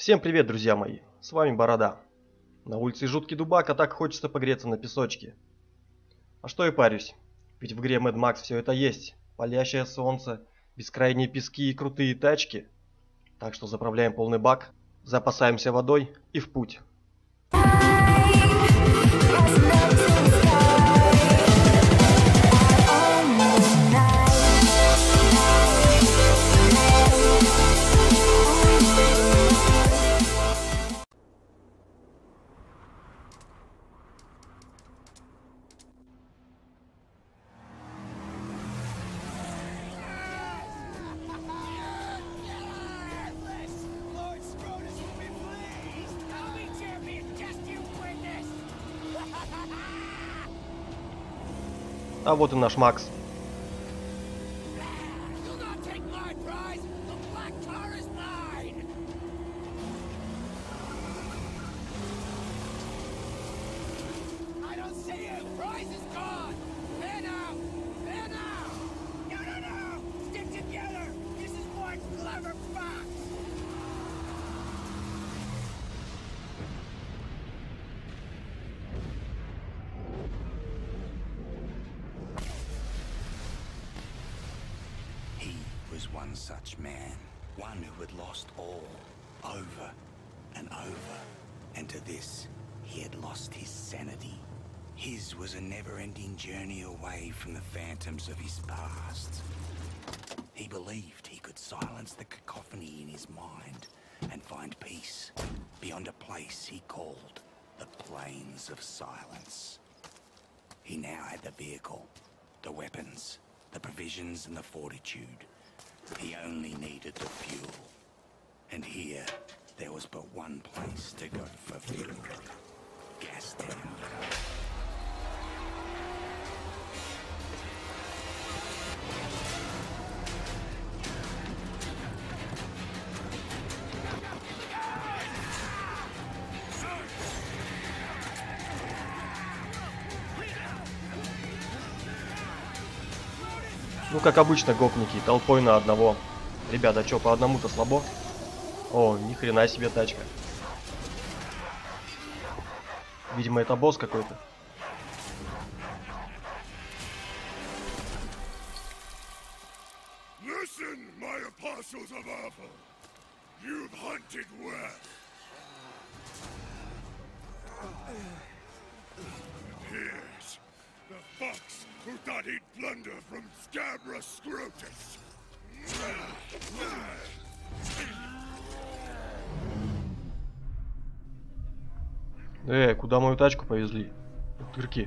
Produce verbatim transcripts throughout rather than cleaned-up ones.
Всем привет, друзья мои! С вами Борода. На улице жуткий дубак, а так хочется погреться на песочке. А что и парюсь, ведь в игре Mad Max все это есть. Палящее солнце, бескрайние пески и крутые тачки. Так что заправляем полный бак, запасаемся водой и в путь. А вот и наш Макс. One such man, one who had lost all, over and over, and to this, he had lost his sanity. His was a never-ending journey away from the phantoms of his past. He believed he could silence the cacophony in his mind and find peace beyond a place he called the Plains of Silence. He now had the vehicle, the weapons, the provisions and the fortitude. He only needed the fuel. And here, there was but one place to go for fuel. Gastown. Ну, как обычно, гопники, толпой на одного. Ребята, что, по одному-то слабо? О, ни хрена себе тачка. Видимо, это босс какой-то. Listen, my apostles of Alpha. You've hunted well. Here's the fox who thought he'd plunder from Scabra Scrotus. Э, куда мою тачку повезли? Утырки.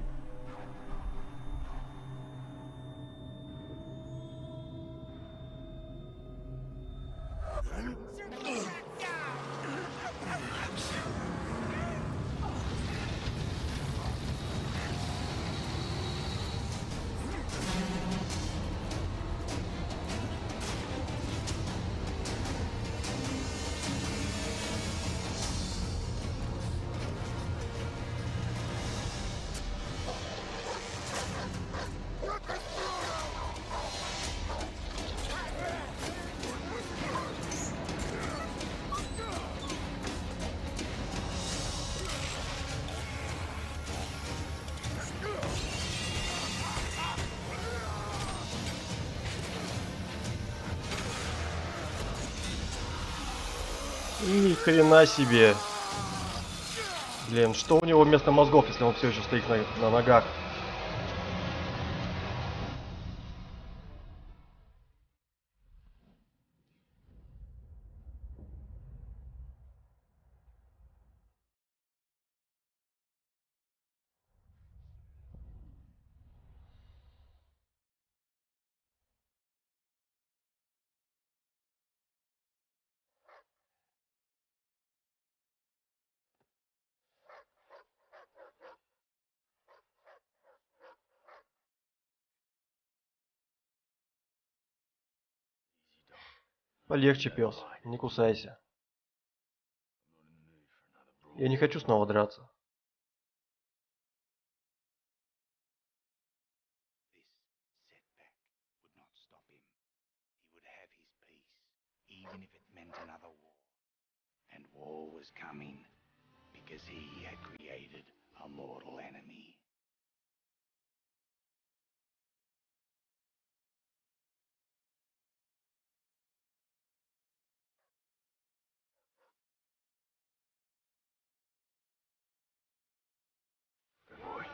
Ни хрена себе. Блин, что у него вместо мозгов, если он все еще стоит на, на ногах? Полегче, пес, не кусайся. Я не хочу снова драться. Even if it meant another war. And war was coming because he had created a mortal enemy. Good boy.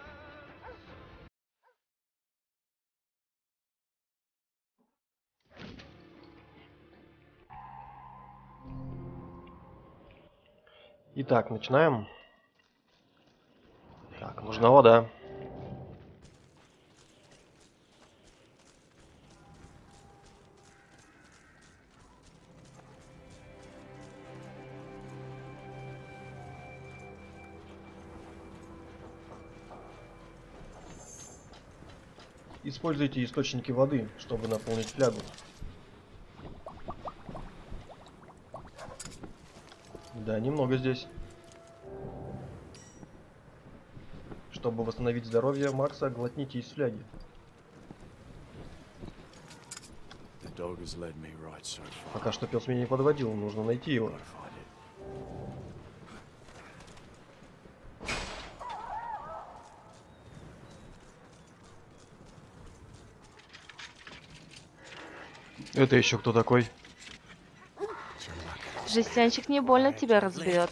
Итак, начинаем. Так, нужна вода. Используйте источники воды, чтобы наполнить флягу. Да, немного здесь. Чтобы восстановить здоровье Макса, глотните из фляги. Пока что пес меня не подводил, нужно найти его. Это еще кто такой? Жестянщик не больно тебя разберет.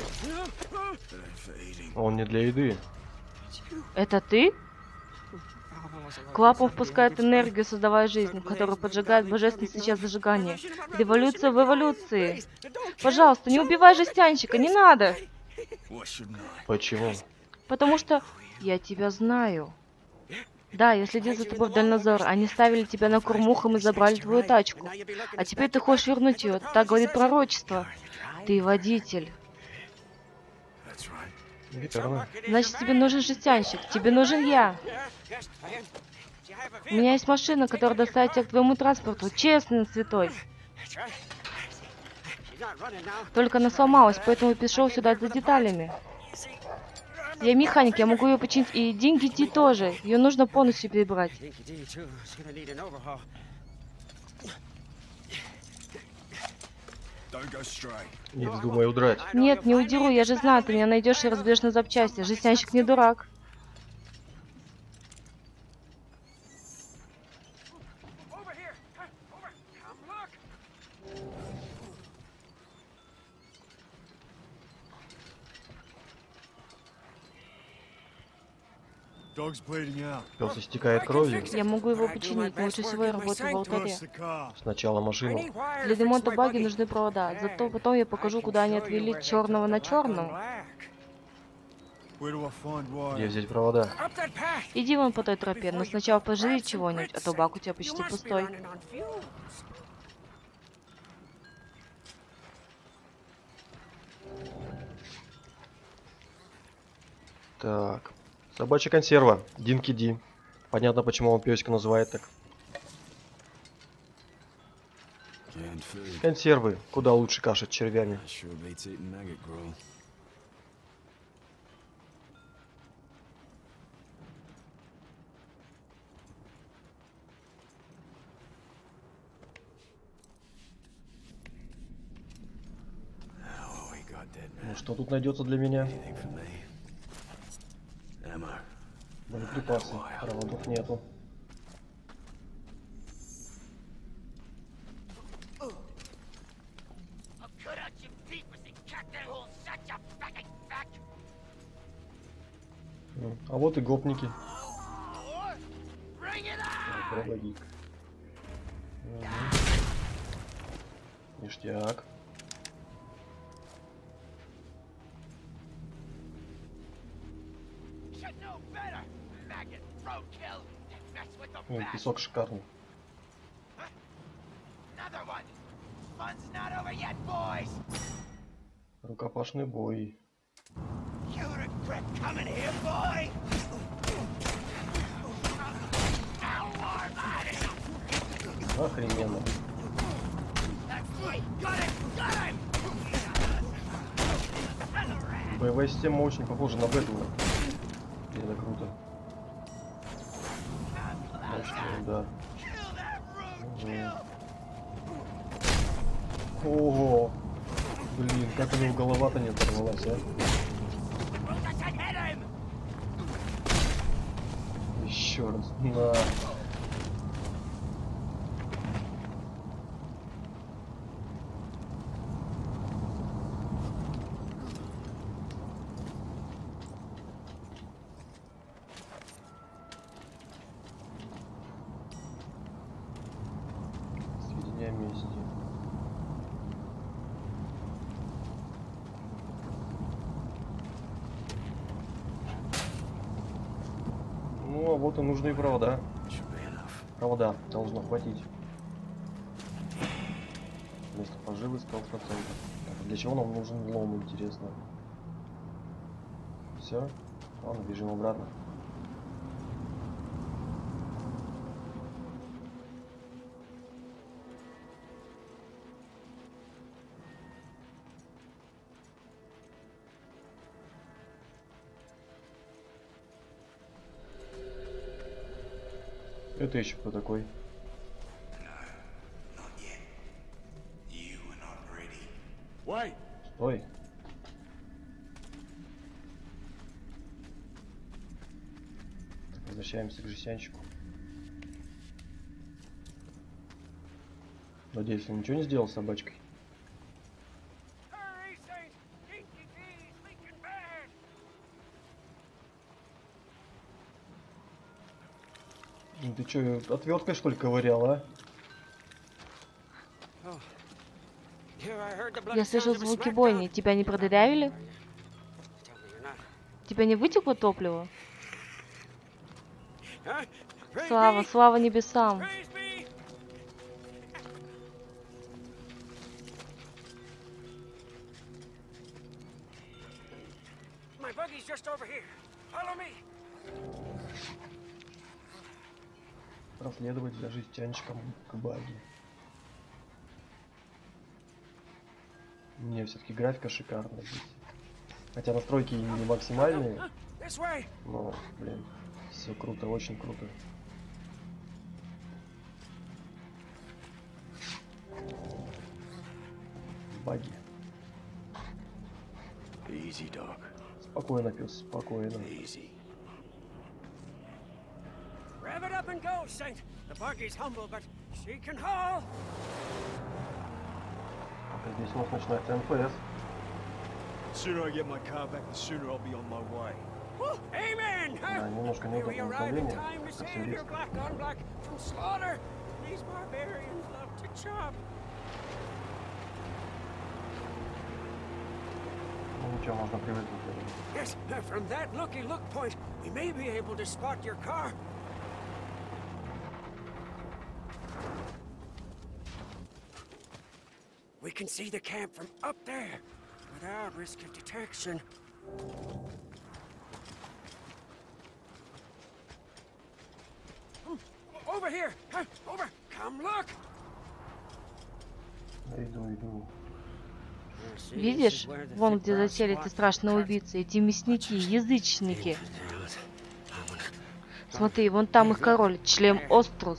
Он не для еды. Это ты? Клапан впускает энергию, создавая жизнь, которая поджигает божественный сейчас зажигание. Революция в эволюции. Пожалуйста, не убивай жестянщика, не надо. Почему? Потому что я тебя знаю. Да, я следил за тобой в дальнозор. Они ставили тебя на корм мухам и забрали твою тачку. А теперь ты хочешь вернуть ее. Так говорит пророчество. Ты водитель. Верно. Значит, тебе нужен жестянщик. Тебе нужен я. У меня есть машина, которая доставит тебя к твоему транспорту. Честный, святой. Только она сломалась, поэтому пришел сюда за деталями. Я механик, я могу ее починить. И деньги Ди тоже. Ее нужно полностью перебрать. Не вздумай удрать. Нет, не удеру, я же знаю, ты меня найдешь и разберешь на запчасти. Жестянщик не дурак. Пес истекает кровью. Я могу его починить, но лучше всего я работаю в алтаре. Сначала машину. Для ремонта баги нужны провода. Зато потом я покажу, куда они отвели черного на черном. Где взять провода? Иди вон по той тропе, но сначала пожри чего-нибудь, а то бак у тебя почти пустой. Так. Собачья консерва. Динки Ди. Понятно, почему он песика называет так. Консервы. Куда лучше каши с червями. Ну что тут найдется для меня? Боеприпасы. Проводов нету. А вот и гопники. Проводник. Угу. Ништяк. Ой, песок шикарный. Рукопашный бой. Охрененно. Боевая система очень похожа на Бэтмена. И это круто. Мощный удар. Угу. Ого! Блин, Как у него голова-то не оторвалась, а? Еще раз. На. Сведения вместе. Ну, а вот и нужные провода. Провода должно хватить. Место поживы сто процентов. Так, а для чего нам нужен лом, интересно? Все? Ладно, бежим обратно. Это еще кто такой? Стой. Так, возвращаемся к жестянщику. Надеюсь, он ничего не сделал с собачкой. Ты что, отверткой что ли ковырял, а? Я слышал звуки бойни. Тебя не продырявили? Тебя не вытекло топливо? Слава, слава небесам. Проследовать за жестянщиком к баги. Не, все-таки графика шикарная здесь. Хотя настройки не максимальные. Но, блин, все круто, очень круто. Баги. Спокойно, пес, спокойно. Rev it up and go, Saint. The buggy's humble, but she can haul. Здесь у нас начинается эн эф эс. Sooner I get my car back, the sooner I'll be on my way. Amen. Да, немножко неудобное управление. Это все резко. Black on black from slaughter. These barbarians love to chop. Ну ничего, можно привыкнуть. Yes, from that looky look point, we may be able to spot your car. We can see the camp from up there, without risk of detection. Over here! Over! Come look! Иду, иду. Видишь? Вон где засели эти страшные убийцы, эти мясники, язычники. Смотри, вон там их король, член Острус.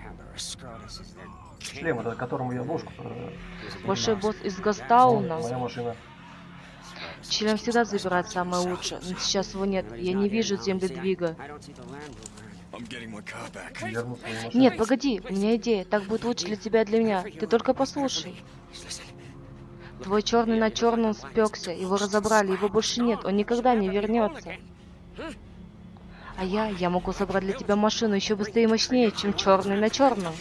Шлем, это которому я ложку. Большой босс из Гастауна. Моя машина. Член всегда забирает самое лучшее, но сейчас его нет. Я не вижу земледвига. Нет, погоди, у меня идея. Так будет лучше для тебя и для меня. Ты только послушай. Твой черный на черном спекся, его разобрали, его больше нет, он никогда не вернется. А я, я могу собрать для тебя машину еще быстрее и мощнее, чем черный на черном.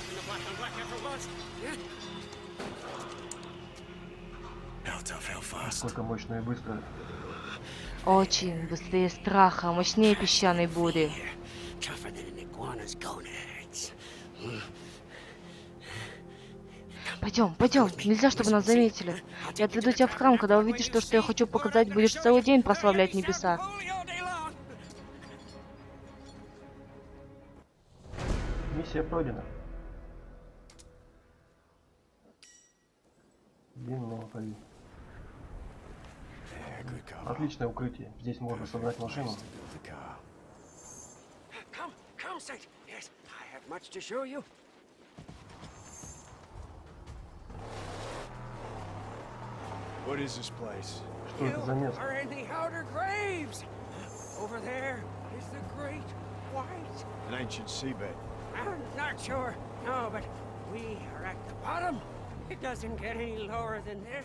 Насколько мощно и быстро. Очень быстрее страха, мощнее песчаной бури. Пойдем, пойдем, нельзя, чтобы нас заметили. Я отведу тебя в храм, когда увидишь то, что я хочу показать, будешь целый день прославлять небеса. Миссия пройдена. Длинного ходи. Отличное укрытие. Здесь можно собрать машину. What is this place? Что это за место? Are in the outer graves. Over there is the Great White. An ancient seabed. I'm not sure. No, but we are at the bottom. It doesn't get any lower than this.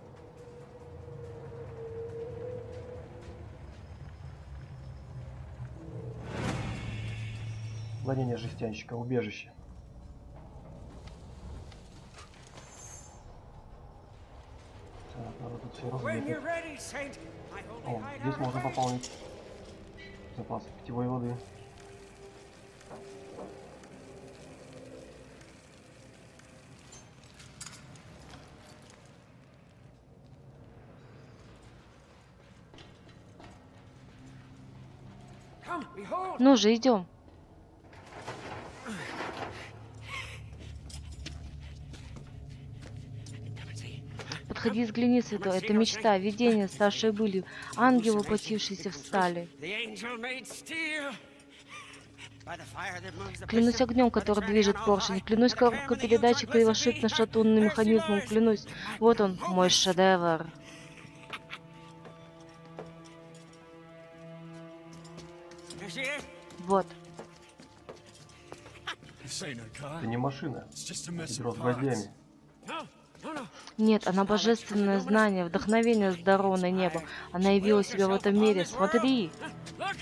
Владение жестянщика, убежище. Так, надо тут все When you're разведать. ready, Saint, my holy О, здесь можно hideout. пополнить запас питьевой воды. Come, behold. Ну же, идем. Подходи, взгляни, святой. Это мечта, видение, ставшее былью. Ангел, воплотившийся в стали. The angel made steel. By the fire that moves the Клянусь piston, огнем, by the который treading движет on поршень. high, Клянусь by the коробкой hammer that передач и you touch кривошипно with шатунным the механизмом. mercy Клянусь. Вот он, мой шедевр. You see it? Вот. This ain't a car. Это не машина. It's just a mess Ведро of с parts. гвоздями. No, no, no. Нет, она божественное знание, вдохновение с дарованное небо. Она явила себя в этом мире. Смотри, Look.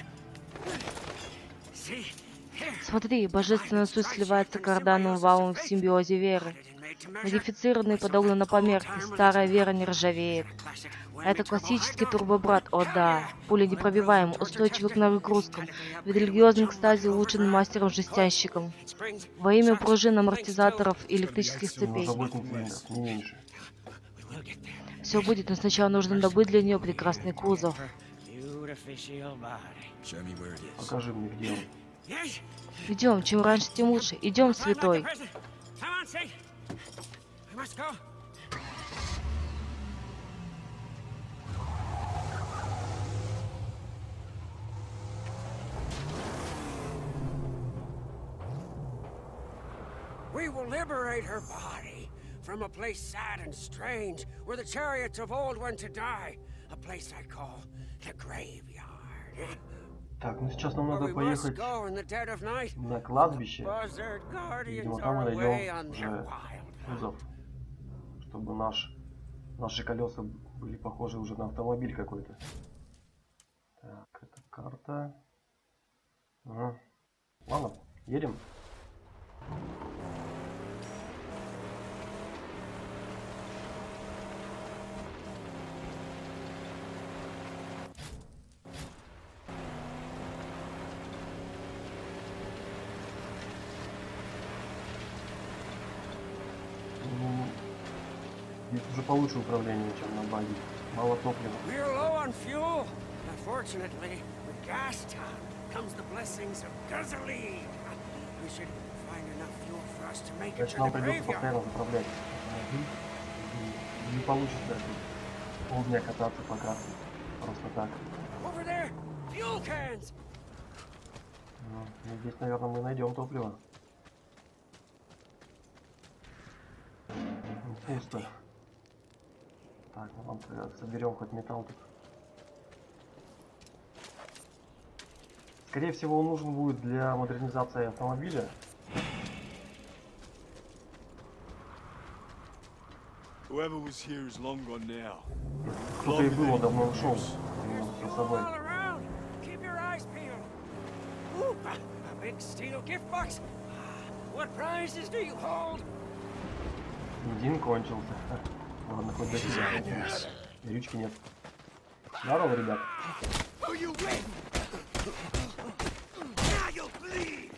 See, here. смотри, божественная суть сливается карданным валом в симбиозе веры. Модифицированный подогнан на померке, старая вера не ржавеет. Это классический турбобрат, о да. Пуля непробиваем, устойчивый к нагрузкам. В религиозном экстазе улучшен мастером-жестянщиком. Во имя пружин, амортизаторов и электрических цепей. Нужно восемь цилиндров, не меньше. Все будет, но сначала нужно добыть для нее прекрасный кузов. Покажи мне, где он. Идем, чем раньше, тем лучше. Идем, святой. We will liberate her body from a place sad and strange, where the chariots of old went to die. A place I call the graveyard. Так, ну сейчас нам Where надо we must поехать go in the dead of night. на кладбище. Buzzard guardians Видимо, там are мы away найдем on their уже wild. кузов, чтобы наш, наши колеса были похожи уже на автомобиль какой-то. Так, это карта. Ага. Ладно, едем. Ну, здесь уже получше управление, чем на баге. Мало топлива. We're low on fuel. Unfortunately, with gas time comes the blessings of gasoline. We should find enough fuel for us to make it Значит, to нам the придется graveyard. постоянно заправлять автомобиль. И не получится полдня кататься по карте. Просто так. Over there, fuel cans. Ну, ну, здесь, наверное, мы найдем топливо. Ну, пусто. Так, ну ладно, соберем хоть металл тут. Скорее всего, он нужен будет для модернизации автомобиля. Whoever was here is long gone now. Кто-то и был, он давно ушел. За Fuel собой. all around. Keep your eyes peeled. Ooh, a, a big steel gift box. Ah, what prizes do you hold? Бензин кончился. Ладно, хоть до тебя. Горючки нет. Здорово, ребят. Oh, you win! Now you'll bleed!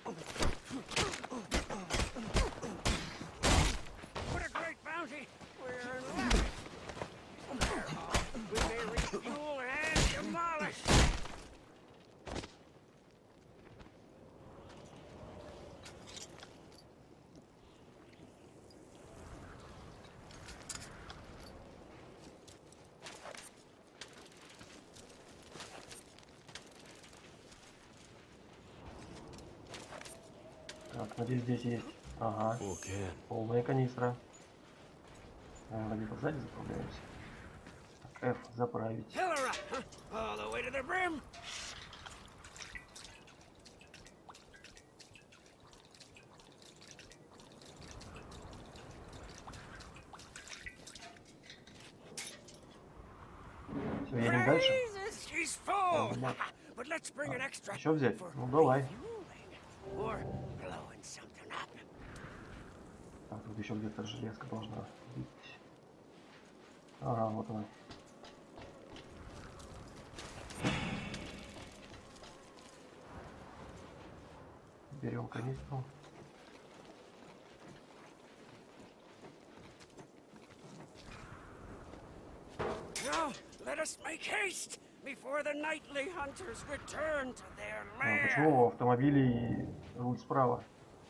What a great bounty. We're in luck. We may refuel and demolish. Так, надеюсь, здесь есть. Ага. Full can. Полная канистра. Наверное, где-то сзади заправляемся. F заправить. Fill her up, huh? All the way to the brim. Все, едем дальше. Jesus, she's full. А, да. But let's bring an extra Еще взять? for Ну давай. refueling or blowing something up. Так, тут еще где-то железка должна быть. Ага, вот она. Берем канистру. Now, let us make haste before the nightly hunters return to their А lair. почему у автомобилей руль справа?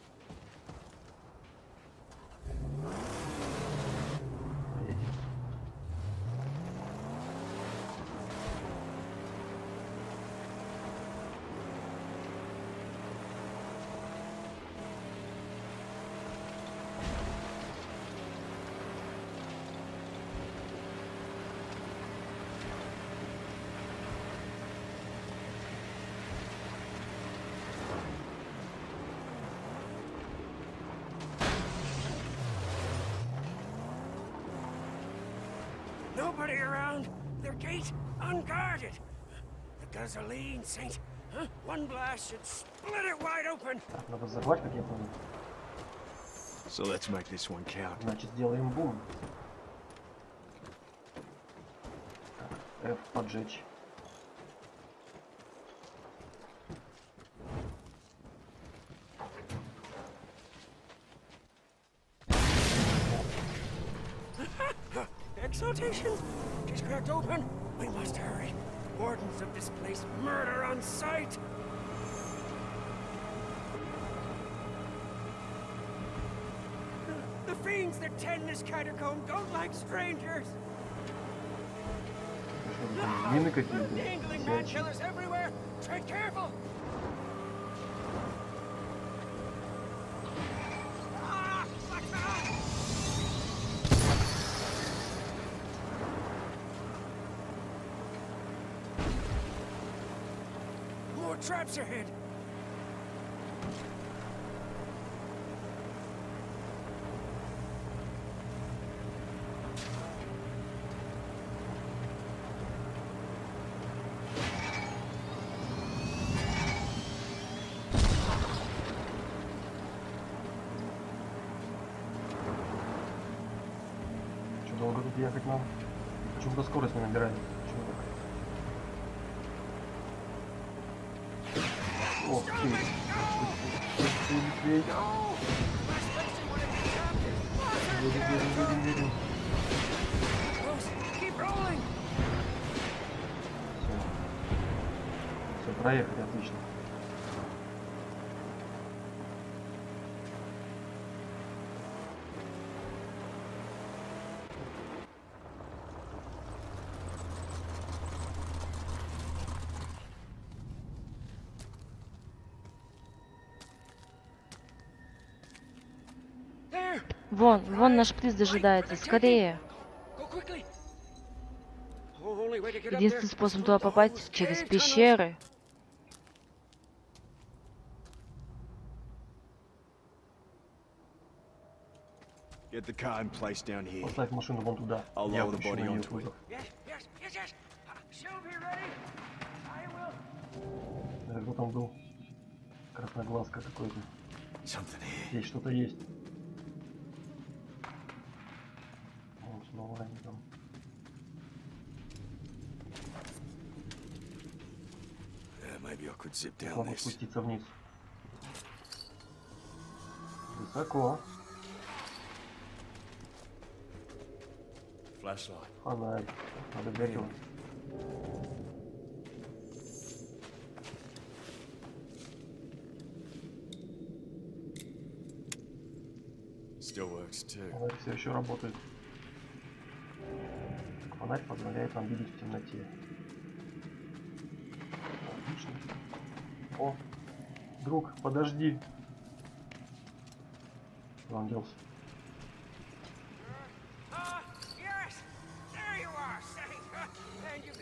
Nobody around. Their gate unguarded. The gasoline, Saint. Huh? One blast should split it wide open. Так, надо взорвать, как я понял. So let's make this one count. Значит, сделаем бум. Так, F поджечь. Exaltation! She's cracked open. We must hurry. Wardens of this place murder on sight. The fiends that tend this catacomb don't like strangers. Что там, мины какие-то? Dangling man killers everywhere. Tread careful. Ah, watch out! More traps ahead. Что, долго тут ехать нам? Почему-то скорость не набираем. Почему так? Ох ты! Быстрее, быстрее! Едем, едем, едем, едем. Keep rolling. Все. Все, проехали, отлично. There. Вон, вон наш приз дожидается. Скорее. Go quickly. Only way to get up Единственный there способ is туда through попасть those через cave tunnels. пещеры. Get the car in place down here. Поставь машину вон туда. I'll Я lower the опущу body на её onto it. кузов. Yes, yes, yes, yes. Uh, She'll be ready. I will. Да, кто там был? Красноглазка какой-то. Something here. Здесь что-то есть. Вон снова они там. Yeah, maybe I could zip down Могу this. спуститься вниз. Высоко. Flashlight. Фонарь. Надо взять его. Still works too. Фонарь все еще работает. Фонарь позволяет нам видеть в темноте. Отлично. О, друг, подожди. Куда он делся? Ah, yes. There you are, Saint.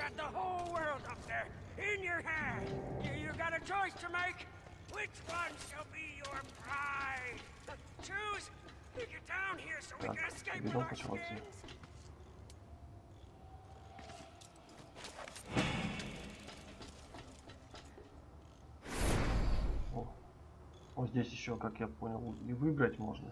got the whole world up there in your hand. You, you got a choice to make. Which one shall be your bride? Choose. Get down here so we can escape with our skins. О, вот здесь еще, как я понял, и выбрать можно.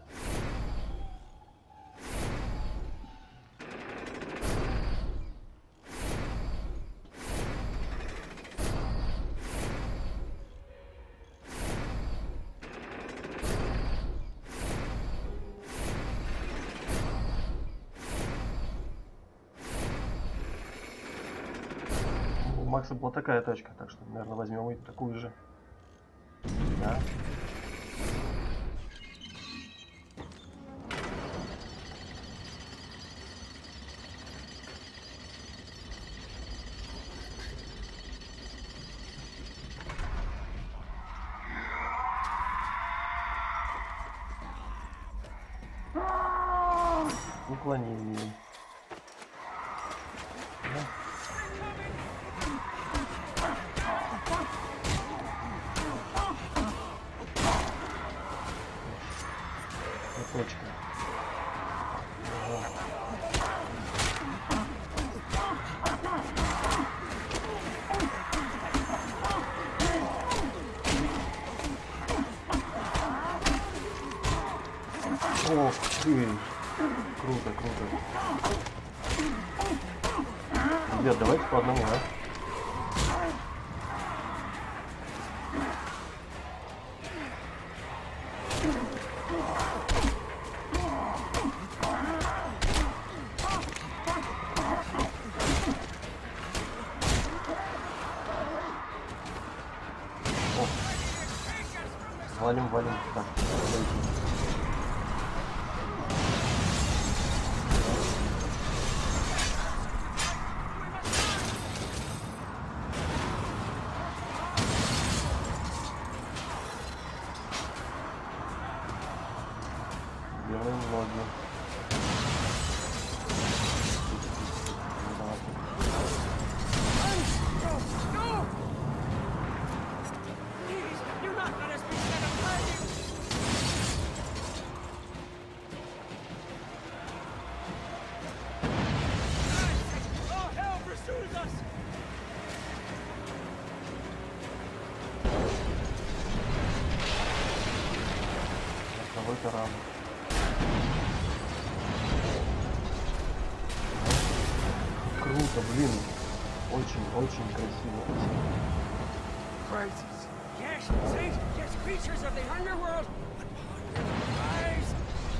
У Макса была такая тачка, так что, наверное, возьмем и такую же. Да. Уклонение. Да. Точка. Ага. Ох ты! Круто, круто. Ребят, давайте по одному, а? Валим, валим. Так, делаем ноги. Какой-то рам. Круто, блин. Очень-очень красиво. Yes, see? Yes, creatures of the underworld. Eyes.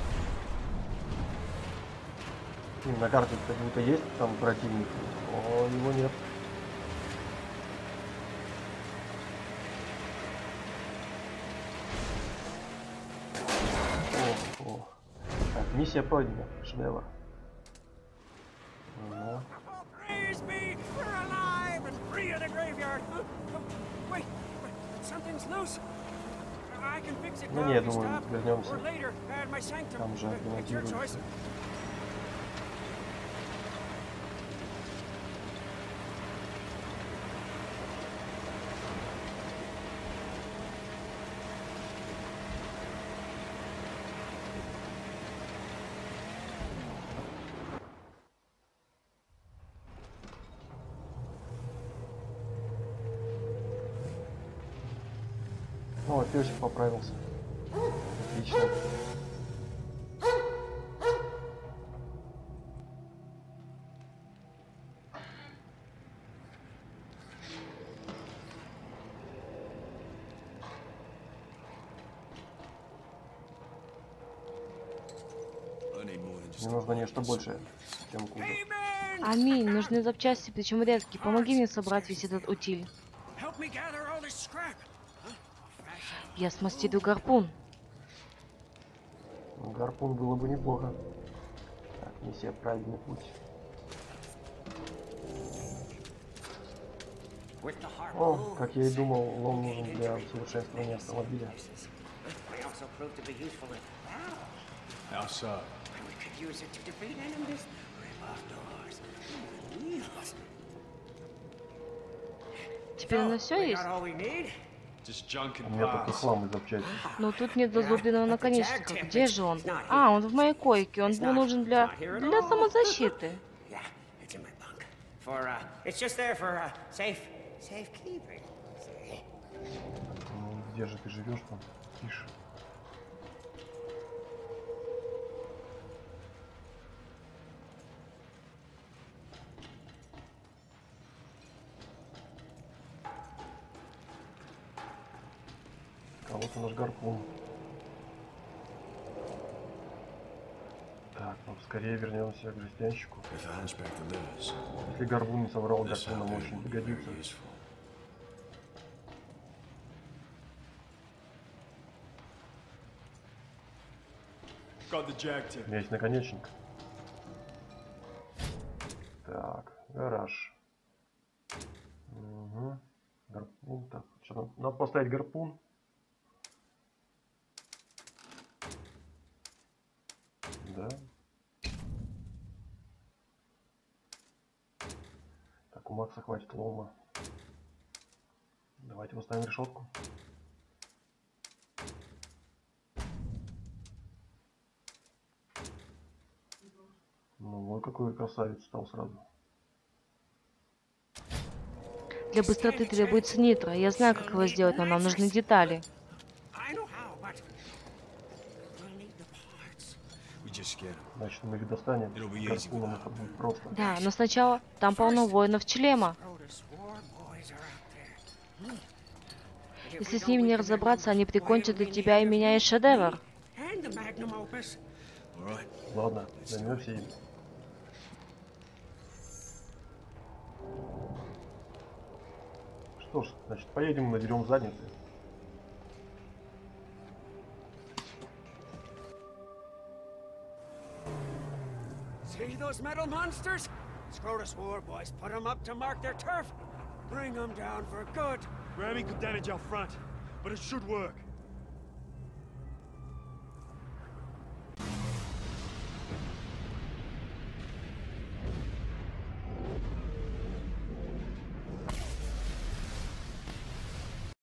И на карте как будто есть там противник. О, его нет. О, о. Так, миссия пройдена. Шедевр. Ага. Praise be, we're alive and free of the graveyard. Uh, uh, Wait, wait, something's loose. I can fix it Ну now не, я if you думаю, stop. вернемся. Or later at my sanctum. Там же Uh, It's your choice. аккумулируется. О, песик поправился. Отлично. Мне нужно нечто большее, чем кузов. Amen! Аминь, нужны запчасти, причем редкие. Помоги мне собрать весь этот утиль. Help me gather all this scrap. Я смастерю гарпун. Гарпун было бы неплохо. Так, миссия правильный путь. О, как я и думал, лом нужен для совершенствования автомобиля. Outside. Теперь у нас все we есть? got all we need? Just junk У and меня только parts. хлам и запчасти. Но тут нет зазубренного наконечника. Где же он? А, он в моей койке. Он был нужен для... для самозащиты. Yeah, it's in my bunk. For, uh, it's just there for, uh, safe, safekeeping. See? Ну, где же ты живешь там? Тише. А вот и наш гарпун. Так, ну скорее вернемся к жестянщику. If the hunchback delivers, Если гарпун не соврал, this гарпун нам outfit очень will be пригодится. very useful. Got the jag tip. У меня есть наконечник. Так, гараж. Угу. Гарпун. Так, что нам? Надо поставить гарпун. Да. Так, у Макса хватит лома. Давайте поставим решетку. Ну вот какой красавец стал сразу. Для быстроты требуется нитро. Я знаю, как его сделать, но нам нужны детали. I know how, but we'll need the parts. We just get 'em. Значит, мы их достанем. It'll be easy Гарпуном without это будет просто. Да, но сначала там полно воинов Члема. Rhoda's war boys are out there. If Если we с don't, ними we не can разобраться, make они them прикончат и why тебя, и we меня, и need шедевр. And the magnum opus. All right. Ладно, займемся им. Что ж, значит, поедем и надерем задницы. See those metal monsters? Scrotus war boys put them up to mark their turf. Bring them down for good. Ramming could damage our front, but it should work.